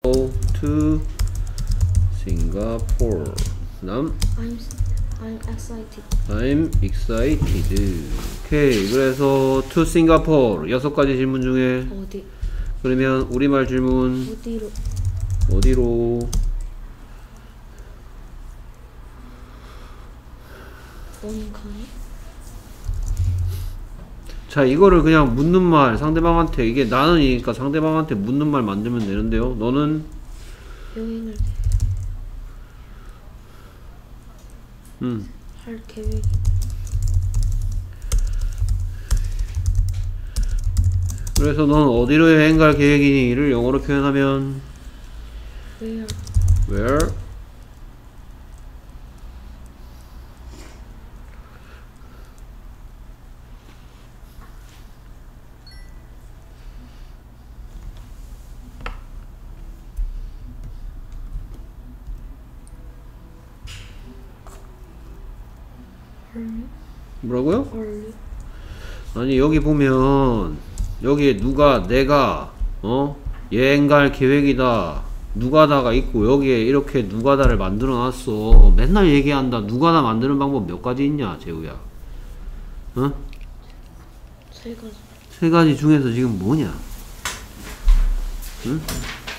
go to Singapore. 그다음 I'm excited. I'm excited. 오케이. 그래서 to Singapore 6가지 질문 중에 어디? 그러면 우리말 질문 어디로? 어디로? 너는 가니? 자, 이거를 그냥 묻는 말 상대방한테, 이게 나는이니까 상대방한테 묻는 말 만들면 되는데요. 너는 여행을 할 계획이. 그래서 넌 어디로 여행 갈 계획이니?를 영어로 표현하면 Where? 뭐라고요? Are 아니, 여기 보면 여기에 누가, 내가 여행 갈 계획이다, 누가다가 있고, 여기에 이렇게 누가다를 만들어 놨어. 맨날 얘기한다. 누가다 만드는 방법 몇 가지 있냐, 재우야? 어? 세 가지. 세 가지 중에서 지금 뭐냐? 응?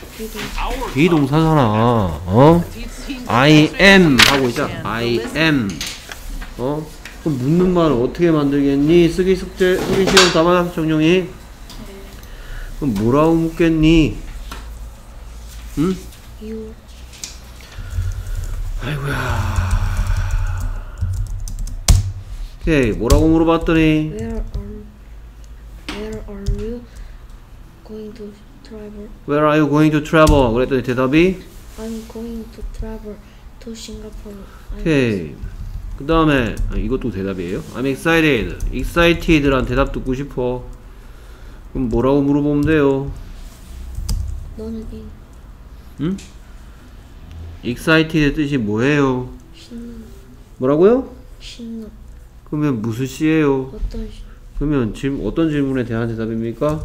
비동사잖아. I am 하고 있잖아. I am. 그럼 묻는 말을 어떻게 만들겠니? 쓰기 숙제, 쓰기 시험 답안 정용이. 그럼 뭐라고 묻겠니? 응? You. 아이고야. 오케이, 뭐라고 물어봤더니 Where are you going to travel? Where are you going to travel? 그랬더니 대답이 I'm going to travel to Singapore. 오케이. 그 다음에 이것도 대답이에요. I'm excited. excited란 대답 듣고 싶어. 그럼 뭐라고 물어보면 돼요? 너는 응? excited의 뜻이 뭐예요? 신나. 뭐라고요? 신나. 그러면 무슨 시예요? 어떤 시? 그러면 어떤 질문에 대한 대답입니까?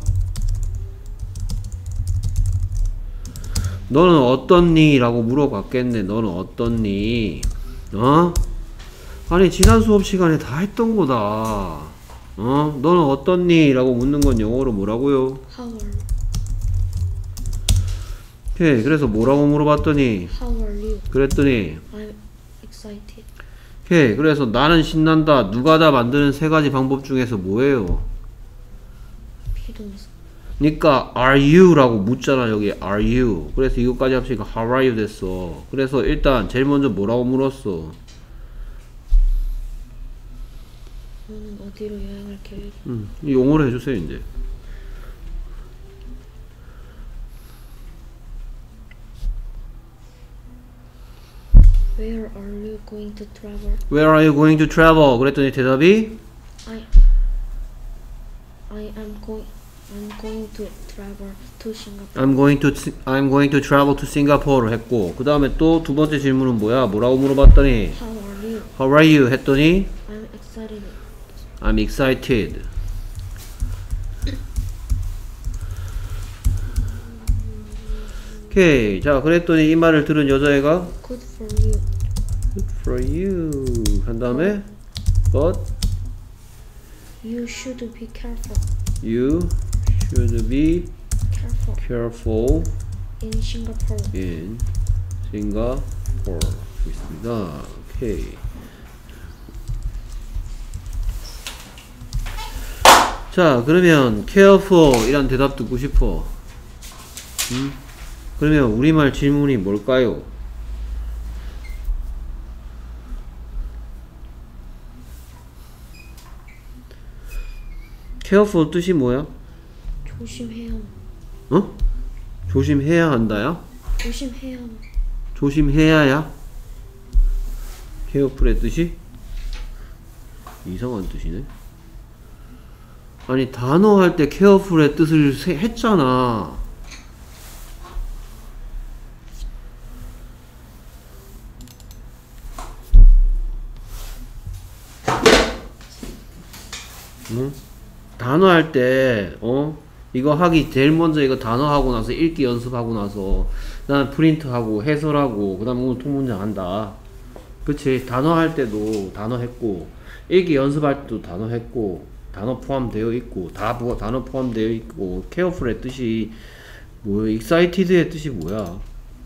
너는 어떻니? 라고 물어봤겠네. 너는 어떻니? 아니, 지난 수업 시간에 다 했던 거다. 너는 어떻니? 라고 묻는 건 영어로 뭐라고요? How are you? 오케이. 그래서 뭐라고 물어봤더니 How are you? 그랬더니 I'm excited. 오케이. 그래서 나는 신난다, 누가다 만드는 세 가지 방법 중에서 뭐예요? 비동사. 그러니까 are you 라고 묻잖아. 여기 are you. 그래서 이것까지 합치니까 how are you 됐어. 그래서 일단 제일 먼저 뭐라고 물었어? 너는 어디로 여행할 계획? 이 용어로 해주세요. 이제 Where are you going to travel? Where are you going to travel? 그랬더니 대답이 I'm going to travel to Singapore. I'm going to travel to Singapore를 했고, 그 다음에 또 두 번째 질문은 뭐야? 뭐라고 물어봤더니 How are you? How are you? 했더니 I'm excited. I'm excited. 오케이. 자, 그랬더니 이 말을 들은 여자애가 Good for you. Good for you 한 다음에 But You should be careful. you should be Careful careful in Singapore. in Singapore. 있습니다. 오케이. 자, 그러면 careful 이란 대답 듣고 싶어. 그러면 우리말 질문이 뭘까요? careful 뜻이 뭐야? 조심해야. 조심해야 한다야? 조심해야. 조심해야야? careful의 뜻이? 이상한 뜻이네. 아니, 단어 할 때 careful의 뜻을 했잖아. 단어 할 때, 이거 하기 제일 먼저 이거 단어 하고 나서 읽기 연습하고 나서 난 프린트하고 해설하고 그 다음에 오늘 통문장 한다. 그치? 단어 할 때도 단어 했고 읽기 연습할 때도 단어 했고 단어 포함되어 있고 단어 포함되어 있고 careful의 뜻이 뭐야? excited의 뜻이 뭐야?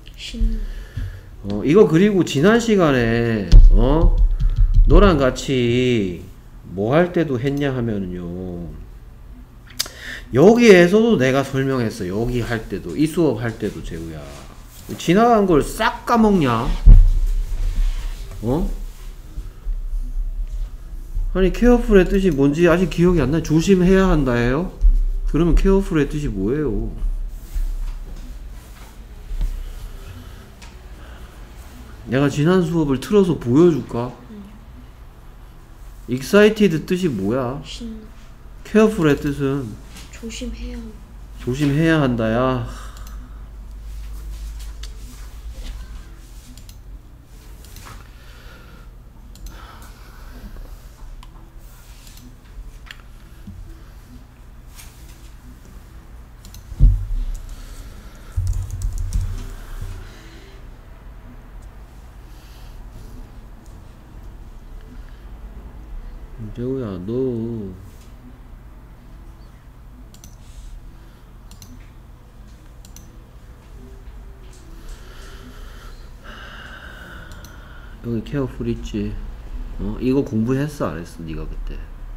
이거 그리고 지난 시간에 너랑 같이 뭐 할 때도 했냐 하면은요 여기에서도 내가 설명했어. 여기 할 때도 이 수업 할 때도 재우야 지나간 걸 싹 까먹냐? 아니 careful의 뜻이 뭔지 아직 기억이 안 나요? 조심해야 한다예요? 그러면 careful의 뜻이 뭐예요? 내가 지난 수업을 틀어서 보여줄까? excited 뜻이 뭐야? careful의 뜻은 조심해야 한다야. 재우야 너 여기 케어풀 있지? 이거 공부했어 안 했어? 네가 그때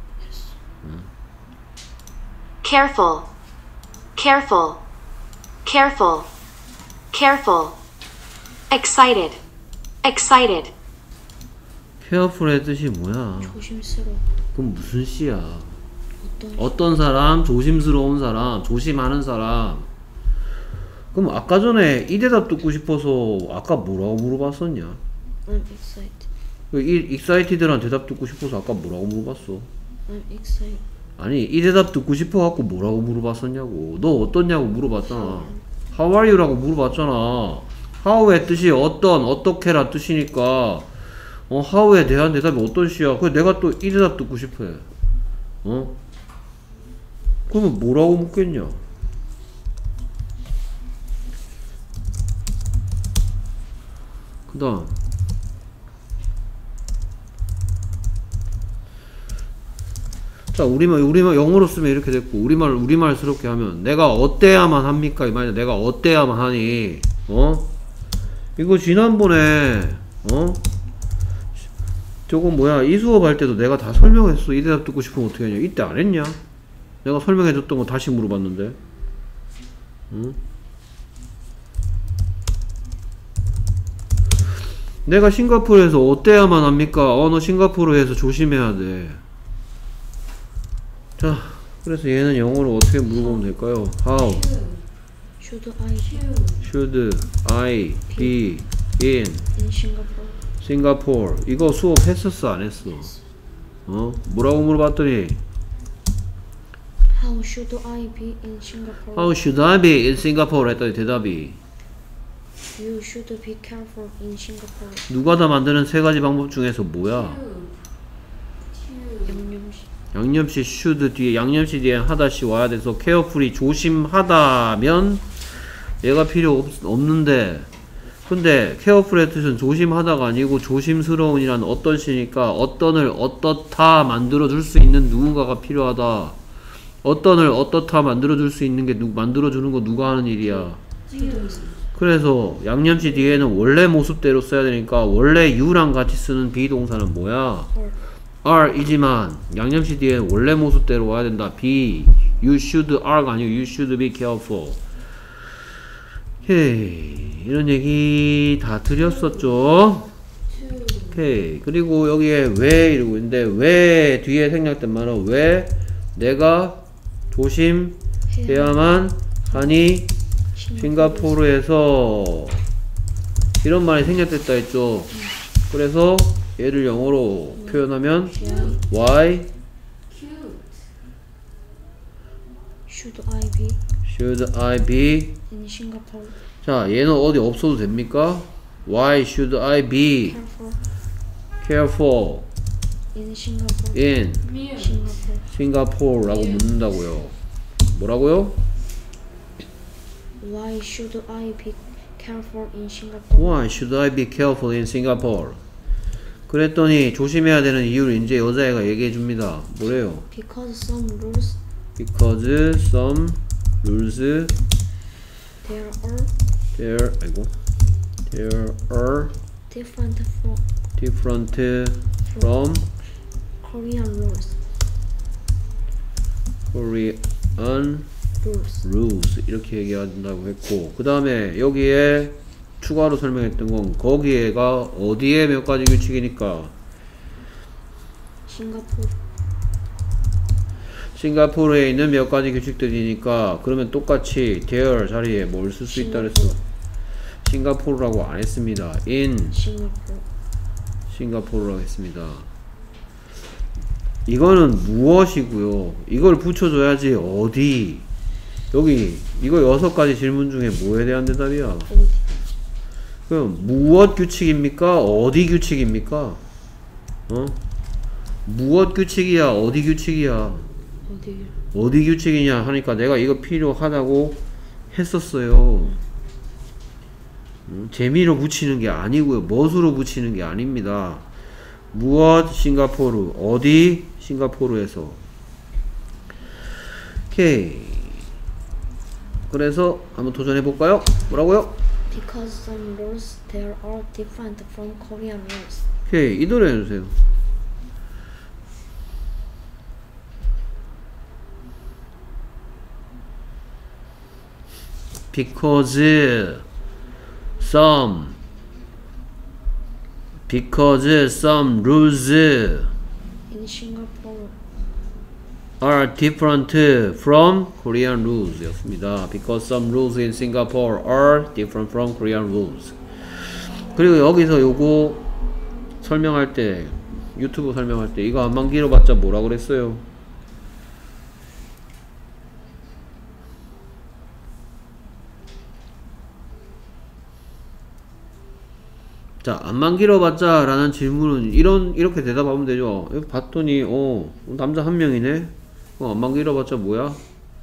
careful, careful, careful, careful, excited, excited, 케어풀의 뜻이 뭐야? 조심스러워. 그럼 무슨 씨야? 어떤 사람? 조심스러운 사람, 조심하는 사람. 그럼 아까 전에 이 대답 듣고 싶어서 아까 뭐라고 물어봤었냐? I'm excited. 이 excited란 대답 듣고 싶어서 아까 뭐라고 물어봤어? I'm excited. 아니 이 대답 듣고 싶어갖고 뭐라고 물어봤었냐고. 너 어떻냐고 물어봤잖아. How are you? 라고 물어봤잖아. how의 뜻이 어떻게란 뜻이니까 how에 대한 대답이 어떤 시야? 그래 내가 또 이 대답 듣고 싶어 해. 그러면 뭐라고 묻겠냐? 그 다음 자 우리말 영어로 쓰면 이렇게 됐고 우리말스럽게 하면 내가 어때야만 합니까? 이 말이야. 내가 어때야만 하니? 이거 지난번에 저거 뭐야 이 수업할 때도 내가 다 설명했어. 이 대답 듣고 싶으면 어떻게 하냐? 이때 안 했냐? 내가 설명해줬던 거 다시 물어봤는데 내가 싱가포르에서 어때야만 합니까? 너 싱가포르에서 조심해야 돼. 자 그래서 얘는 영어로 어떻게 물어보면 될까요? How should I be in Singapore? 이거 수업 했었어 안 했어? 뭐라고 물어봤더니 How should I be in Singapore? How should I be in Singapore? 했더니 대답이 You should be careful in Singapore. 누가 다 만드는 세 가지 방법 중에서 뭐야? 양념시 should 뒤에 양념시 뒤에 하다시 와야 돼서 carefully 조심하다면 얘가 필요 없는데 근데 careful의 뜻은 조심하다가 아니고 조심스러운이란 어떤 시니까 어떤을 어떻다 만들어줄 수 있는 누군가가 필요하다. 어떤을 어떻다 만들어줄 수 있는 게 만들어주는 거 누가 하는 일이야? 그래서 양념시 뒤에는 원래 모습대로 써야 되니까 원래 you랑 같이 쓰는 비동사는 뭐야? are 이지만 양념시 뒤에 원래 모습대로 와야 된다. be you should are가 아니고 you should be careful. 오케이 이런 얘기 다 드렸었죠. 오케이 그리고 여기에 왜 이러고 있는데 왜 뒤에 생략된 말은 왜 내가 조심해야만 하니 싱가포르에서 이런 말이 생략됐다 했죠. 그래서 얘를 영어로 표현하면 why should I be in Singapore? 자 얘는 어디 없어도 됩니까? Why should I be careful in Singapore? in Singapore. Singapore 라고 묻는다고요. 뭐라고요? Why should I be careful in Singapore? Why should I be careful in Singapore? 그랬더니 조심해야 되는 이유를 이제 여자애가 얘기해 줍니다. 뭐래요? Because some rules Because some rules there are different from Korean rules. Korean rules 이렇게 얘기한다고 했고, 그 다음에 여기에 추가로 설명했던 건 거기에가 어디에 몇 가지 규칙이니까 싱가포르에 있는 몇 가지 규칙들이니까, 그러면 똑같이 there 자리에 뭘 쓸 수 있다 그랬어? 싱가포르라고 안 했습니다. in 싱가포르라고 했습니다. 이거는 무엇이고요? 이걸 붙여줘야지. 어디? 여기 이거 6가지 질문 중에 뭐에 대한 대답이야? 어디? 그럼 무엇 규칙입니까? 어디 규칙입니까? 어? 무엇 규칙이야? 어디 규칙이야? 어디? 어디 규칙이냐 하니까 내가 이거 필요하다고 했었어요. 재미로 붙이는 게 아니고요. 멋으로 붙이는 게 아닙니다. 무엇 싱가포르, 어디 싱가포르에서. 오케이. 그래서 한번 도전해 볼까요? 뭐라고요? Because some rules there are different from Korean rules. 오케이. 이 노래 해주세요. Because some rules In Singapore, are different from Korean rules 였습니다. Because some rules in Singapore are different from Korean rules. 그리고 여기서 요거 설명할 때, 유튜브 설명할 때 이거 안만 길어봤자 뭐라 그랬어요? 자, 안만 길어봤자 라는 질문은 이렇게 대답하면 되죠. 여기 봤더니 남자 한 명이네. 안만 길어봤자 뭐야?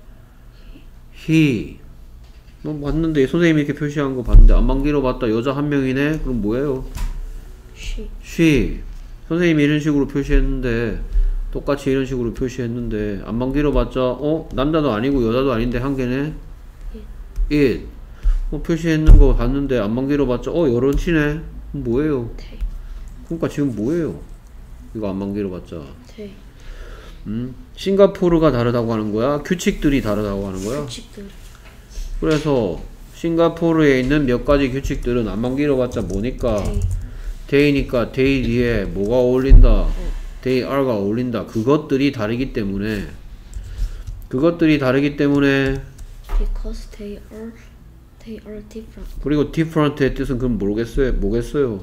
he. 뭐 봤는데 선생님이 이렇게 표시한 거 봤는데 안만 길어봤다 여자 한 명이네. 그럼 뭐예요? she. 선생님이 이런 식으로 표시했는데, 똑같이 이런 식으로 표시했는데 안만 길어봤자 남자도 아니고 여자도 아닌데 한 개네. it. 표시했는 거 봤는데 안만 길어봤자 여러 치네. 뭐예요? 그러니까 지금 뭐예요? 이거 안만 길어봤자. 싱가포르가 다르다고 하는 거야? 규칙들이 다르다고 하는 거야? 규칙들. 그래서 싱가포르에 있는 몇 가지 규칙들은 안만 길어봤자 뭐니까? day니까 day 뒤에 뭐가 어울린다? they are가 어울린다. 그것들이 다르기 때문에 Because they are different. 그리고 different의 뜻은 그럼 뭐겠어요?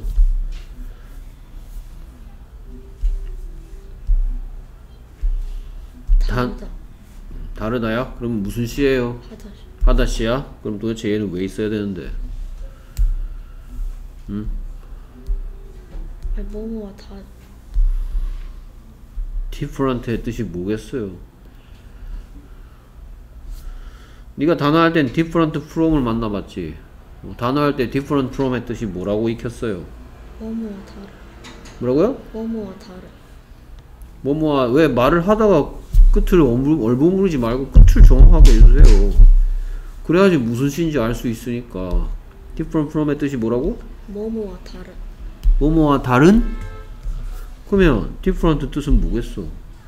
다르다야? 그럼 무슨 시예요? 하다시야? 그럼 도대체 얘는 왜 있어야 되는데? 뭐뭐와 다. different의 뜻이 뭐겠어요? 네가 단어 할 땐 different from을 만나봤지. 단어 할 때 different from의 뜻이 뭐라고 익혔어요? 뭐뭐와 다르. 뭐라고요? 뭐뭐와 다르. 뭐뭐와, 왜 말을 하다가 끝을 얼버무리지 말고 끝을 정확하게 해주세요. 그래야지 무슨 시인지 알 수 있으니까. different from의 뜻이 뭐라고? 뭐뭐와 다르. 뭐뭐와 다른? 그러면 different 뜻은 뭐겠어?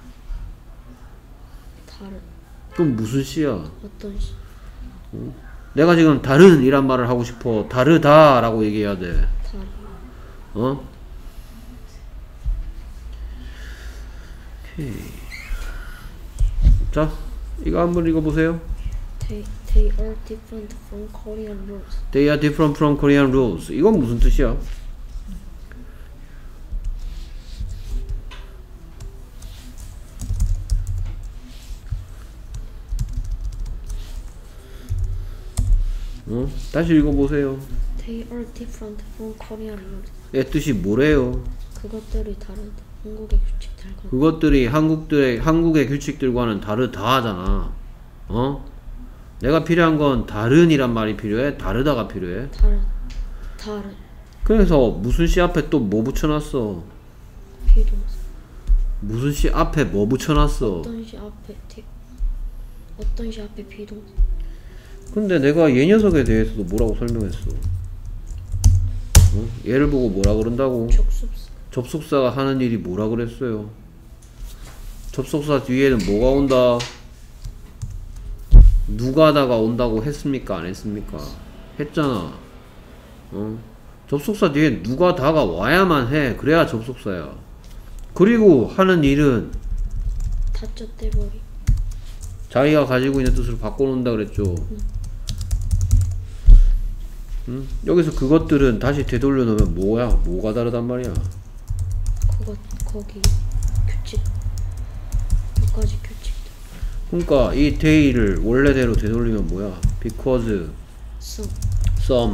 다르. 그럼 무슨 시야? 어떤 시? 내가 지금 다른 이란 말을 하고 싶어. 다르다 라고 얘기해야 돼. 다르. 오케이. 자, 이거 한번 읽어보세요. They are different from Korean rules. They are different from Korean rules. 이건 무슨 뜻이야? 다시 읽어보세요. They are different from Korean rules. 의 뜻이 뭐래요? 그것들이 다르다. 한국의 규칙들과. 그것들이 한국의 규칙들과는 다르다 하잖아. 내가 필요한 건 다른이란 말이 필요해? 다르다가 필요해? 다른 그래서 무슨 시 앞에 또 뭐 붙여놨어? 비동사. 무슨 시 앞에 뭐 붙여놨어? 어떤 시 앞에 비동사. 근데 내가 얘 녀석에 대해서도 뭐라고 설명했어? 얘를 보고 뭐라 그런다고? 접속사. 접속사가 하는 일이 뭐라 그랬어요? 접속사 뒤에는 뭐가 온다? 누가다가 온다고 했습니까? 안 했습니까? 했잖아. 접속사 뒤에 누가다가 와야만 해. 그래야 접속사야. 그리고 하는 일은 다쳤대버리. 자기가 가지고 있는 뜻으로 바꿔놓는다 그랬죠. 여기서 그것들은 다시 되돌려 놓으면 뭐가 다르단 말이야? 거기 규칙. 몇 가지 규칙. 그러니까 이 day를 원래대로 되돌리면 뭐야? Because some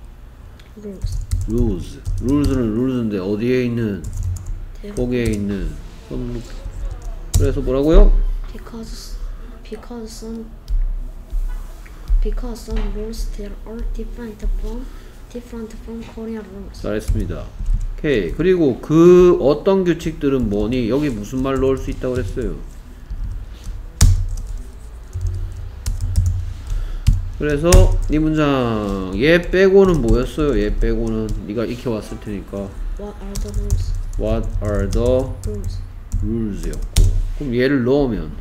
rules. rules는 rules인데 어디에 있는? 거기에 있는 some. 그래서 뭐라고요? Because some rules there are different from Korean rules. 잘했습니다. 오케이. 그리고 그 어떤 규칙들은 뭐니? 여기 무슨 말 넣을 수 있다고 그랬어요? 그래서 이 문장 얘 빼고는 뭐였어요? 얘 빼고는 네가 익혀왔을 테니까 What are the rules? What are the rules였고, 그럼 얘를 넣으면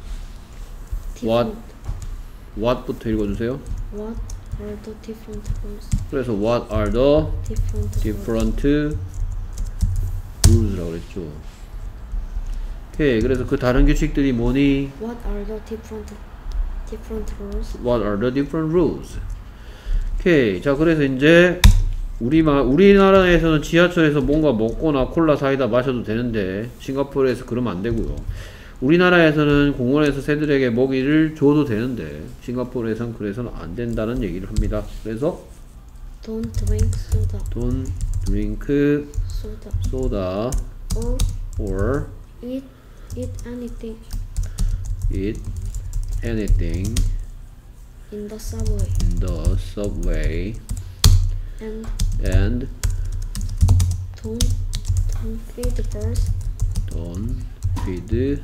what부터 읽어주세요. What are the different rules? 그래서 what are the different rules라고 그랬죠. 오케이. 그래서 그 다른 규칙들이 뭐니? What are the different rules? What are the different rules? 오케이. 자, 그래서 이제 우리나라에서는 지하철에서 뭔가 먹거나 콜라 사이다 마셔도 되는데 싱가포르에서 그러면 안 되고요. 우리나라에서는 공원에서 새들에게 먹이를 줘도 되는데 싱가포르에서는 그래서는 안 된다는 얘기를 합니다. 그래서 Don't drink soda. Don't drink soda or eat anything in the subway. And don't feed birds. Don't feed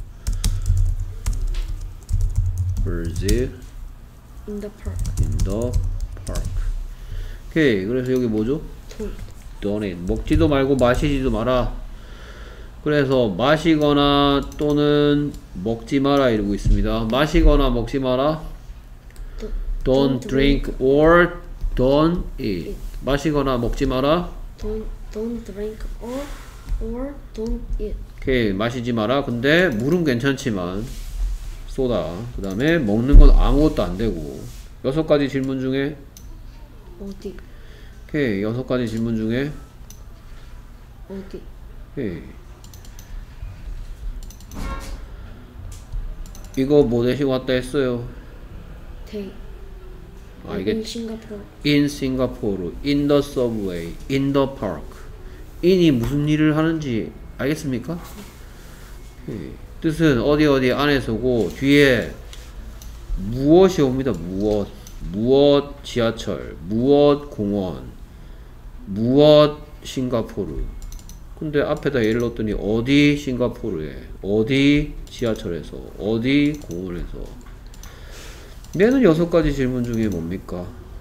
birds in the park. 오케이. 그래서 여기 뭐죠? Don't eat. 먹지도 말고 마시지도 마라. 그래서 마시거나 또는 먹지 마라 이러고 있습니다. 마시거나 먹지 마라. Don't drink or don't eat. 마시거나 먹지 마라. Don't drink or don't eat. 오케이. 마시지 마라. 근데 물은 괜찮지만 소다. 그 다음에 먹는 건 아무것도 안 되고. 6가지 질문 중에 어디? 오케이. 6가지 질문 중에 어디? 오케이. 이거 뭐 대신 왔다 했어요? Day. 이게 in Singapore. in Singapore, in the subway, in the park. in이 무슨 일을 하는지 알겠습니까? 오케이. 뜻은 어디 안에서고 뒤에 무엇이 옵니다. 무엇 지하철, 무엇 공원, 무엇 싱가포르. 근데 앞에다 예를 넣었더니 어디 싱가포르에, 어디 지하철에서, 어디 공원에서. 얘는 6가지 질문 중에 뭡니까?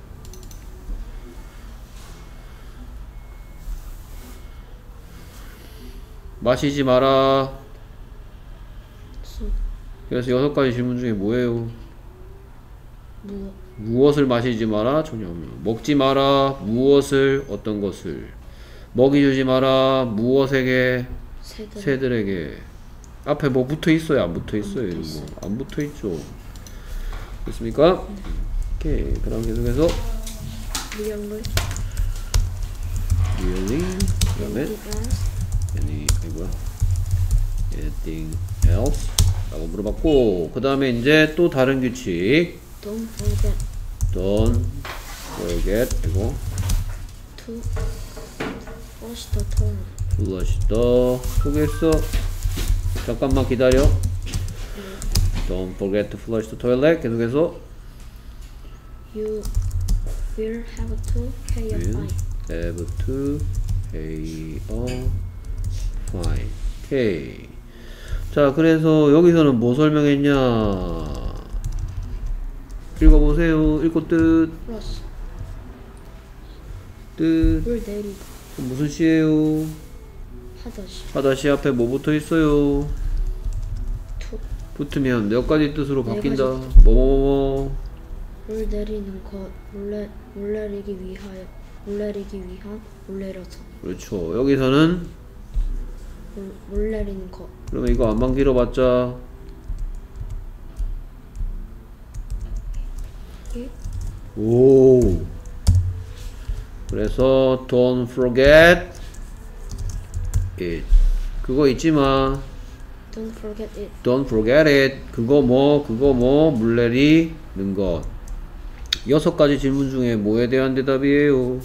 마시지 마라. 그래서 6가지 질문 중에 뭐예요? 무엇을 마시지 마라? 전혀 없네요. 먹지 마라. 무엇을? 어떤 것을? 먹이 주지 마라. 무엇에게? 새들에게. 앞에 뭐 붙어 있어요? 안 붙어 있어요? 이런 거. 안 붙어 있죠. 됐습니까? 오케이. 그 다음 계속해서 Really? 그 다음에 anything else? 라고 물어봤고, 그 다음에 이제 또 다른 규칙. Don't forget. Don't forget. 이거 To flush the toilet. flush the. 소개했어. 잠깐만 기다려. Don't forget to flush the toilet. 계속해서 You will have to pay a will fine. have to pay a fine. 오케이. 자, 그래서 여기서는 뭐 설명했냐? 읽어보세요. 읽고 뜻. 플러스 뜻. 물 내리 무슨 시예요? 하다시 하다시 앞에 뭐 붙어 있어요? 투 붙으면 몇 가지 뜻으로 네 바뀐다. 가지 뭐뭐뭐. 물 내리는 것 물 내리기 위하여 물 내리기 위한 물 내려서 그렇죠. 여기서는 물 내리는 것 그러면 이거 안만 길어봤자 예? 오. 그래서 don't forget it. 그거 잊지 마. Don't forget it. Don't forget it. 그거 뭐 물 내리는 것. 6가지 질문 중에 뭐에 대한 대답이에요?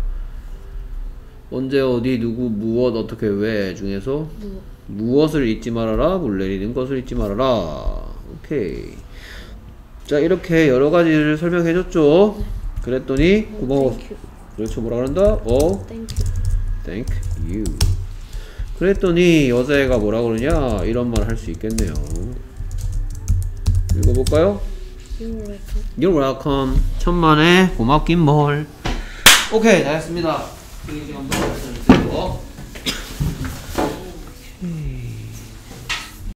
언제 어디 누구 무엇 어떻게 왜 중에서 무엇을 잊지 말아라. 물 내리는 것을 잊지 말아라. 오케이. 자, 이렇게 여러 가지를 설명해 줬죠. 그랬더니 고마워. Thank you. 그렇죠. 뭐라 그런다? Thank you. Thank you. 그랬더니 여자애가 뭐라 그러냐? 이런 말 할 수 있겠네요. 읽어볼까요? You're welcome. You're welcome. 천만에 고맙긴 뭘. 오케이, 다 했습니다. 이 시간부터 말씀드리고